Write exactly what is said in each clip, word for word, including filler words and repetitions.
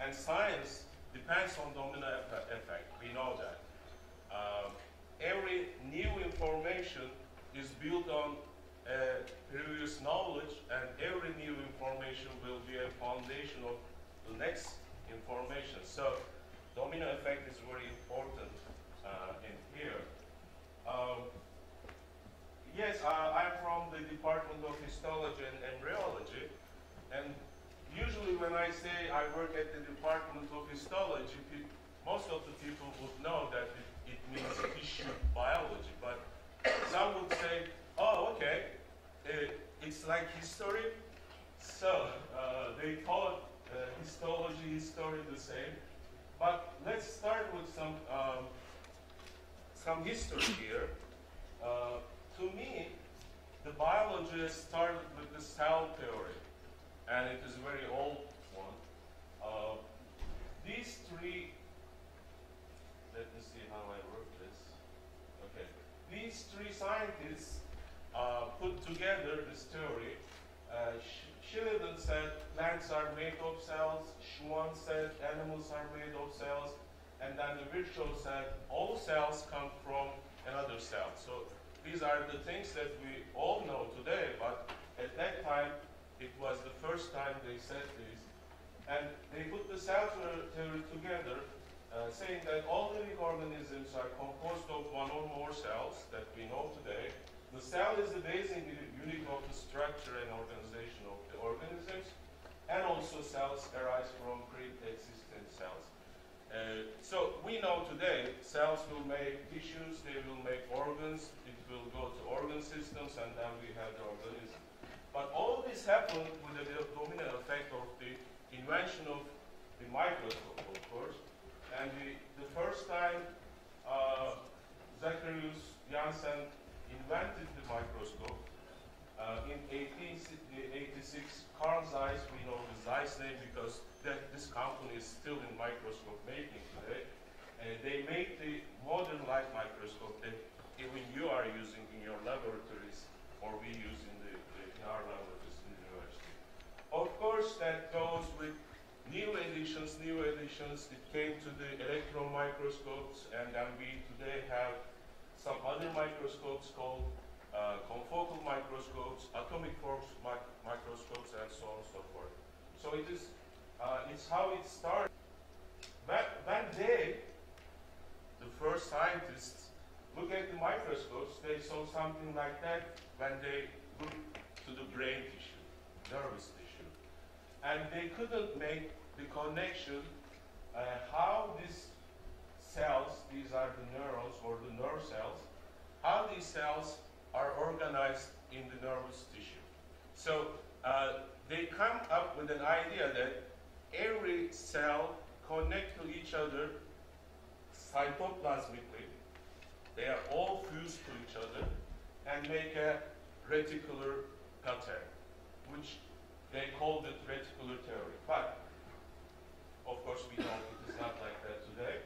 And science depends on domino effect. We know that. Uh, every new information is built on uh, previous knowledge, and every new information will be a foundation of the next information. So domino effect is very important uh, in here. Um, yes, uh, I'm from the Department of Histology and Embryology, and usually when I say I work at the Department of Histology, most of the people would know that it, it means tissue biology, but some would say, oh, okay, uh, it's like history, so uh, they thought uh, histology, history the same. But let's start with some, um, some history here. Uh, to me, the biology started with the cell theory, and it is a very old one. Uh, these three, let me see how I wrote this. Okay, these three scientists uh, put together this theory. Uh, Sheridan said plants are made of cells, Schwann said animals are made of cells, and then the Virchow said all cells come from another cell. So these are the things that we all know today, but at that time, it was the first time they said this. And they put the cell theory together, uh, saying that all living organisms are composed of one or more cells that we know today. The cell is the basic unit of the structure and organization of the organisms, and also cells arise from pre-existing cells. Uh, so we know today cells will make tissues, they will make organs, it will go to organ systems, and then we have the organism. But all this happened with the domino effect of the invention of the microscope, of course. And the, the first time uh, Zacharias Janssen invented the microscope, uh, in eighteen eighty-six, Carl Zeiss, we know the Zeiss name because that, this company is still in microscope making today. And they made the modern light microscope that even you are using in your laboratories, or we use in, the, the, in our laboratories in the university. Of course, that goes with new editions, new editions. It came to the electron microscopes, and then we today have some other microscopes called uh, confocal microscopes, atomic force mic microscopes, and so on and so forth. So it is, uh, it's how it started. Back, back then, the first scientists look at the microscopes, they saw something like that when they looked to the brain tissue, nervous tissue. And they couldn't make the connection uh, how these cells, these are the neurons or the nerve cells, how these cells are organized in the nervous tissue. So uh, they come up with an idea that every cell connects to each other cytoplasmically. They are all fused to each other and make a reticular pattern, which they called it reticular theory. But, of course, we know it is not like that today.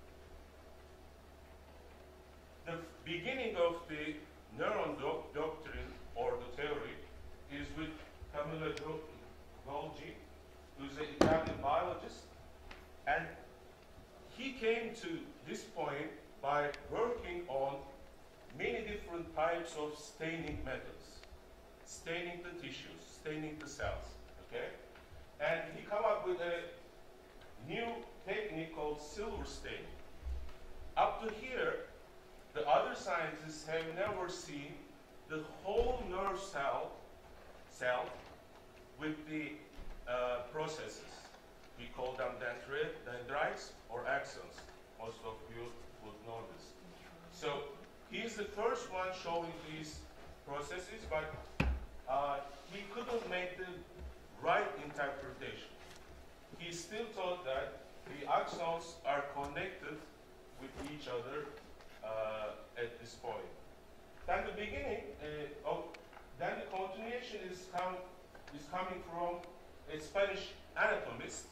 The beginning of the neuron doc doctrine, or the theory, is with Camillo Golgi, who's an Italian biologist. And he came to this point by working on many different types of staining methods, staining the tissues, staining the cells, okay? And he came up with a new technique called silver staining. Up to here, the other scientists have never seen the whole nerve cell, cell with the uh, processes. We call them dendrites or axons. Most of you would know this. So he's the first one showing these processes, but uh, he couldn't make the right interpretation. He still thought that the axons are connected with each other uh, at this point. Then the beginning, uh, of, then the continuation is, come, is coming from a Spanish anatomist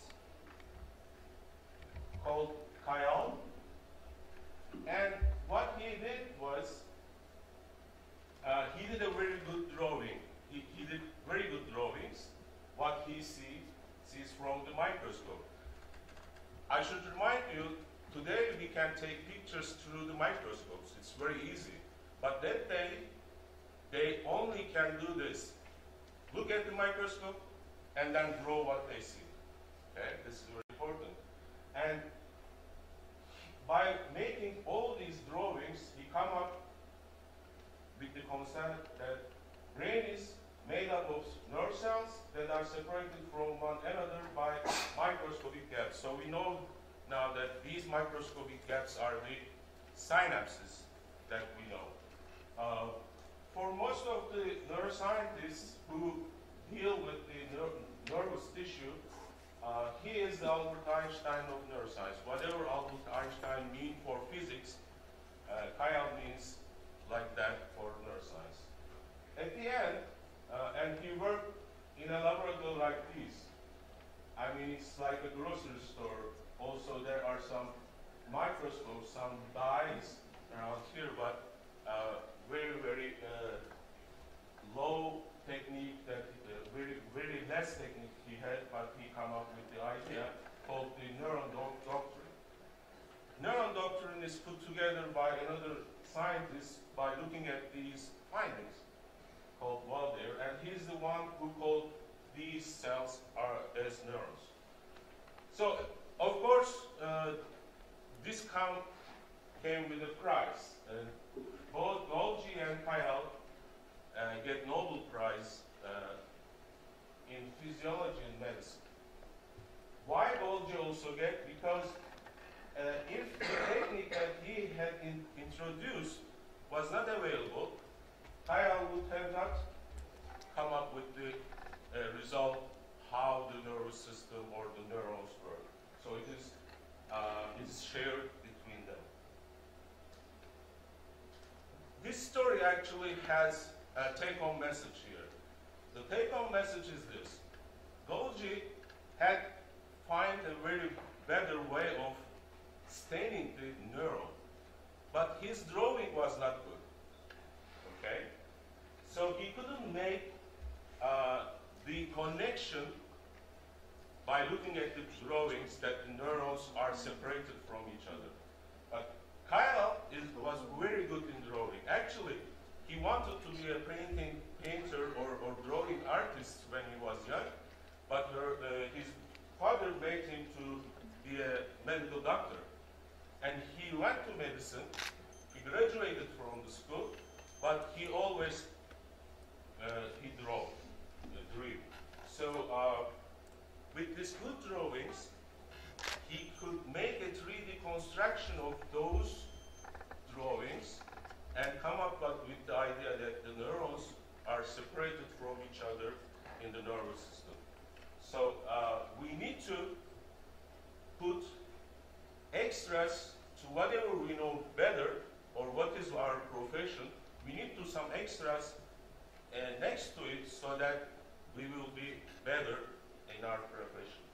called Cayol. And what he did was, uh, he did a very good drawing. He, he did very good drawings, what he see, sees from the microscope. I should remind you, today we can take pictures through the microscopes. It's very easy. But that day, they only can do this. Look at the microscope and then draw what they see. Okay, this is very important. And by making all these drawings, he come up with the concept that brain is made up of nerve cells that are separated from one another by microscopic gaps. So we know now that these microscopic gaps are the synapses that we know. Uh, for most of the neuroscientists who deal with the ner nervous tissue, uh, he is the Albert Einstein of neuroscience. Whatever Albert Einstein means for physics, uh, Kayal means like that for neuroscience. At the end, uh, and he worked in a laboratory like this. I mean, it's like a grocery store. Also, there are some microscopes, some dyes around here, but uh, very, very uh, low technique, that uh, very, very less technique he had, but he came up with the idea called the neuron doc doctrine. Neuron doctrine is put together by another scientist by looking at these findings, called Walder, and he's the one who called these cells are as neurons. So, of course, uh, this count came with a price. And both Golgi and Kayal uh, get Nobel Prize uh, in physiology and medicine. Why Golgi also get? Because uh, if the technique that he had in introduced was not available, Kayal would have not come up with the uh, result how the nervous system or the neurons work. So it is, uh, it is shared between them. This story actually has a take-home message here. The take-home message is this. Golgi had find a very better way of staining the neuron, but his drawing was not good. Okay? So he couldn't make uh, the connection by looking at the drawings that the neurons are separated from each other. But Kayal is, was very good in drawing. Actually, he wanted to be a painting painter or, or drawing artist when he was young, but her, uh, his father made him to be a medical doctor. And he went to medicine, he graduated from the school, but he always, uh, he drew, uh, drew. So, uh, with these good drawings, he could make a three D construction of those drawings and come up with the idea that the neurons are separated from each other in the nervous system. So uh, we need to put extras to whatever we know better or what is our profession. We need to some extras uh, next to it so that we will be better in our profession.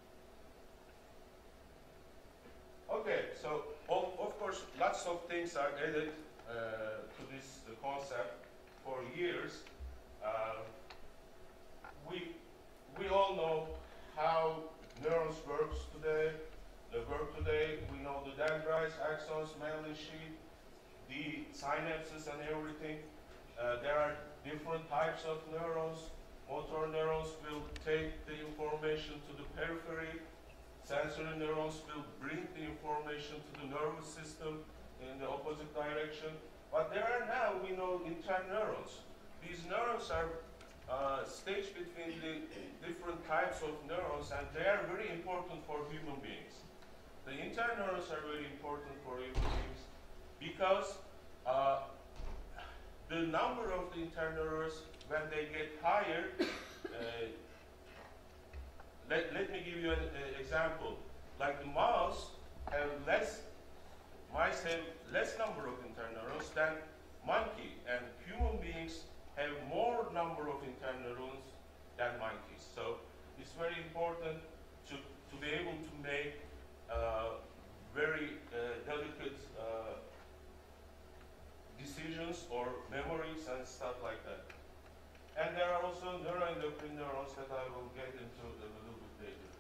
Okay, so of, of course lots of things are added uh, to this uh, concept for years. Uh, we, we all know how neurons works today, they work today. We know the dendrites, axons, myelin sheath, the synapses and everything. Uh, there are different types of neurons. Motor neurons will take the information to the periphery. Sensory neurons will bring the information to the nervous system in the opposite direction. But there are now, we know, interneurons. These neurons are uh, staged between the different types of neurons, and they are very important for human beings. The interneurons are very important for human beings because uh, the number of the interneurons, when they get higher, uh, let, let me give you an uh, example. Like the mouse have less, mice have less number of interneurons than monkey, and human beings have more number of interneurons than monkeys. So it's very important to, to be able to make uh, very uh, delicate uh, decisions or memories and stuff like that. And there are also neuroendocrine neurons that I will get into a little bit later.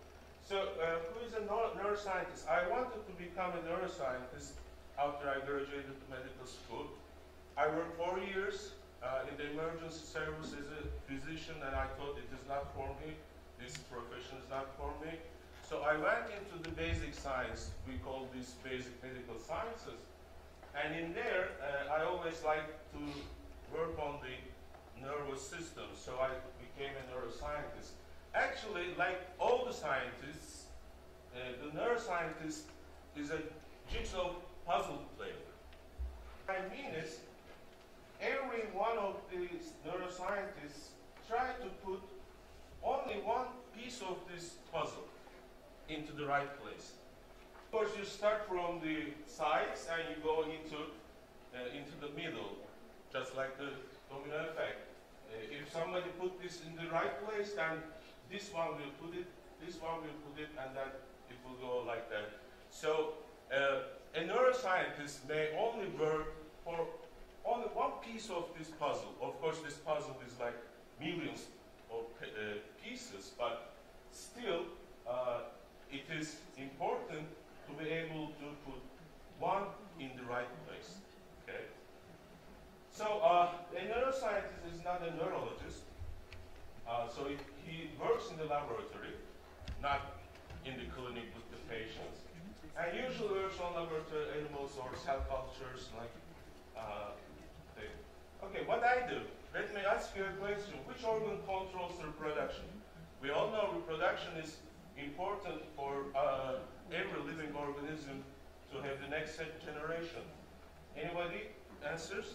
So, uh, who is a neuro neuroscientist? I wanted to become a neuroscientist after I graduated medical school. I worked four years uh, in the emergency service as a physician, and I thought it is not for me. This profession is not for me. So I went into the basic science. We call this basic medical sciences. And in there, uh, I always liked to work on the nervous system, so I became a neuroscientist. Actually, like all the scientists, uh, the neuroscientist is a jigsaw puzzle player. What I mean is, every one of these neuroscientists try to put only one piece of this puzzle into the right place. Of course, you start from the sides and you go into, uh, into the middle, just like the domino effect. Uh, if somebody put this in the right place, then this one will put it, this one will put it, and then it will go like that. So uh, a neuroscientist may only work for only one piece of this puzzle. Of course, this puzzle is like millions of uh, pieces, but still, uh, it is important to be able to put one in the right place. Okay. So uh, a neuroscientist is not a neurologist. Uh, so it, he works in the laboratory, not in the clinic with the patients, and usually works on laboratory animals or cell cultures like. Uh, they. Okay, what I do? Let me ask you a question. Which organ controls reproduction? We all know reproduction is important for uh, every living organism to have the next generation. Anybody answers?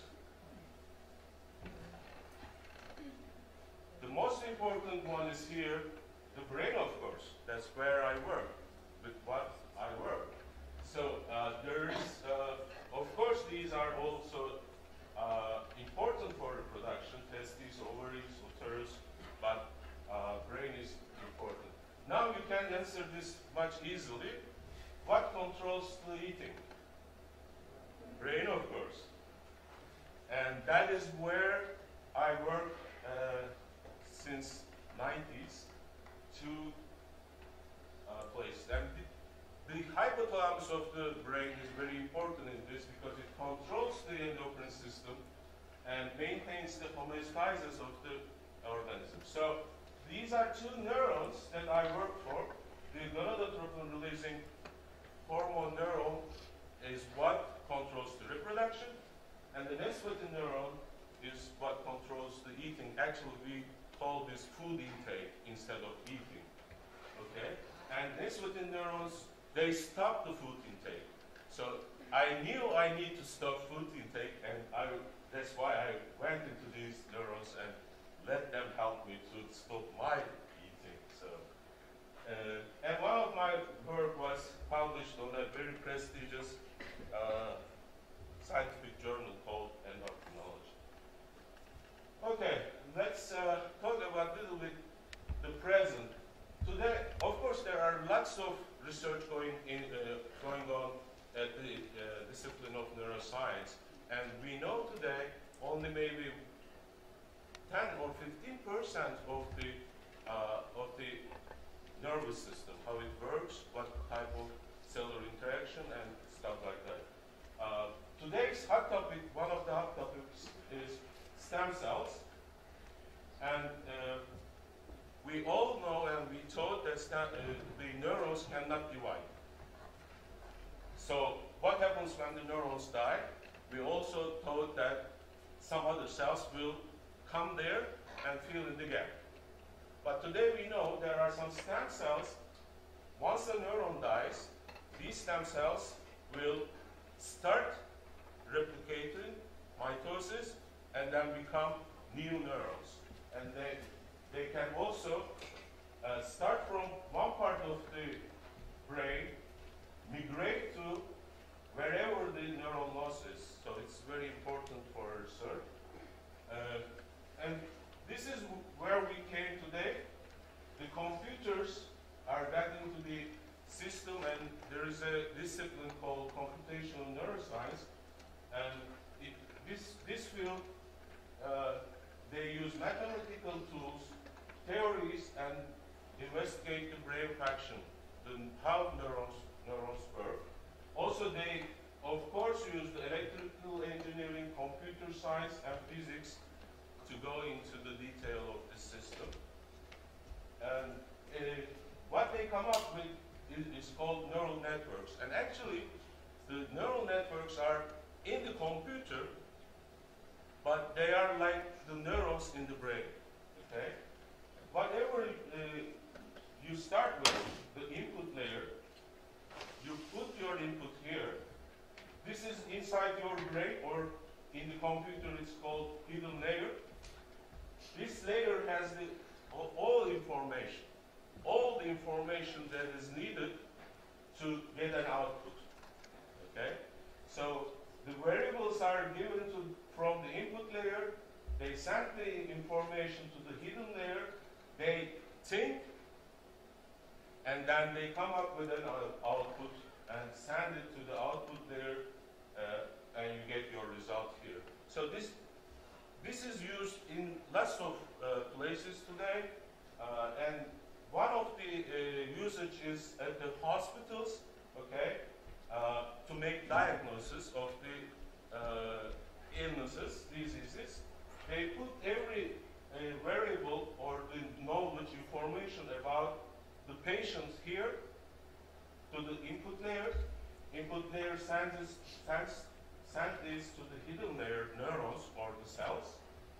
The most important one is here, the brain, of course. That's where I work, with what I work. So uh, there is, uh, of course, these are also uh, important for reproduction, testes, ovaries, uterus, but uh, brain is important. Now you can answer this much easily. What controls the eating? Brain, of course. And that is where I work uh, since nineties, two uh, places. And the, the hypothalamus of the brain is very important in this because it controls the endocrine system and maintains the homeostasis of the organism. So these are two neurons that I work for. The gonadotropin-releasing hormone neuron is what controls the reproduction, and the nesvetin neuron is what controls the eating. Actually, we call this food intake instead of eating. Okay? And nesvetin neurons, they stop the food intake. So I knew I need to stop food intake, and I, that's why I went into these neurons and let them help me to stop my eating. So, uh, and one of my work was published on a very prestigious uh, scientific journal called Endocrinology. Okay, let's uh, talk about a little bit the present. Today, of course, there are lots of research going in, uh, going on at the uh, discipline of neuroscience, and we know today only maybe ten or fifteen percent of the uh, of the nervous system, how it works, what type of cellular interaction and stuff like that. Uh, today's hot topic, one of the hot topics, is stem cells, and uh, we all know and we taught that uh, the neurons cannot divide. So what happens when the neurons die? We also taught that some other cells will come there and fill in the gap. But today we know there are some stem cells. Once a neuron dies, these stem cells will start replicating, mitosis, and then become new neurons. And they, they can also uh, start from one part of the brain, migrate to wherever the neural loss is. So it's very important for research. Uh, and this is where we came today. The computers are back into the system, and there is a discipline called computational neuroscience. And it, this, this field, uh, they use mathematical tools, theories, and investigate the brain function. the, how neurons, neurons work. Also, they, of course, use the electrical engineering, computer science, and physics to go into the detail of the system. And uh, what they come up with is, is called neural networks. And actually, the neural networks are in the computer, but they are like the neurons in the brain. Okay? Whatever uh, you start with, the input layer, you put your input here. This is inside your brain, or in the computer it's called hidden layer. This layer has the, all information, all the information that is needed to get an output. Okay? So the variables are given to from the input layer. They send the information to the hidden layer. They think, and then they come up with an output and send it to the output layer, uh, and you get your result here. So this this is used in lots of uh, places today, uh, and one of the uh, usage is at the hospitals, okay, uh, to make diagnosis of the uh, illnesses, diseases. They put every uh, variable or the knowledge, information about the patient here to the input layer. Input layer sends this, sends, sends this to the hidden layer, neurons or the cells,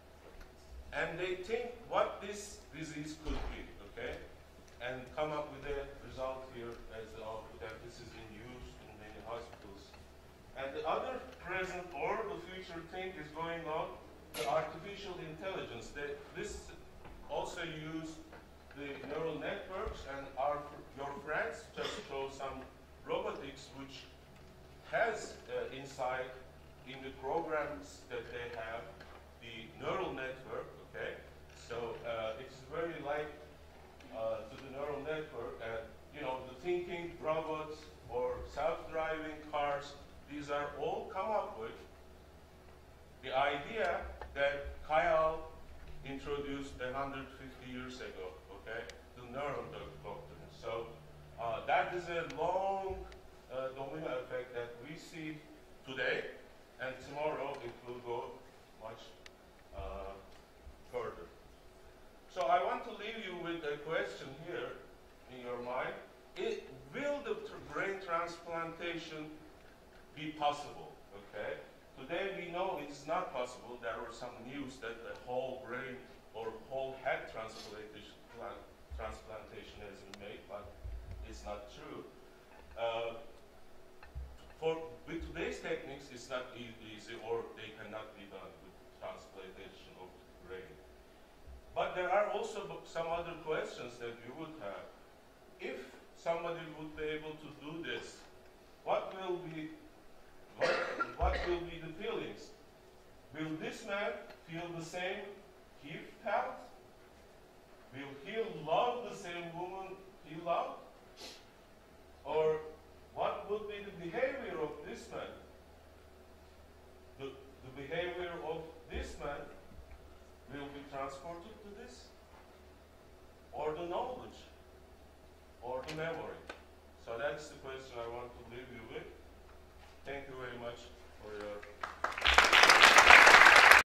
and they think what this disease could be, okay, and come up with a result here as the output, and this is in use in many hospitals. And the other present or the future thing is going on, the artificial intelligence. They, this also use the neural networks, and our, your friends just show some robotics which has uh, inside in the programs that they have the neural network, okay? So uh, it's very like uh, to the neural network, and you know, the thinking robots or self-driving cars, these are all come up with the idea that Kayal introduced one hundred fifty years ago, okay? The neural doctrine. So uh, that is a long uh, domino effect that we see today, and tomorrow it will go much uh, further. So I want to leave you with a question here in your mind. It, will the tr brain transplantation be possible? Okay. Today we know it's not possible. There were some news that the whole brain or whole head transplantation, transplantation has been made, but it's not true. Uh, for with today's techniques, it's not e easy, or they cannot be done with transplantation of the brain. But there are also some other questions that you would have. If somebody would be able to do this, what will be what, what will be the feelings? Will this man feel the same he felt? Will he love the same woman he loved? Or what would be the behavior of this man? The, the behavior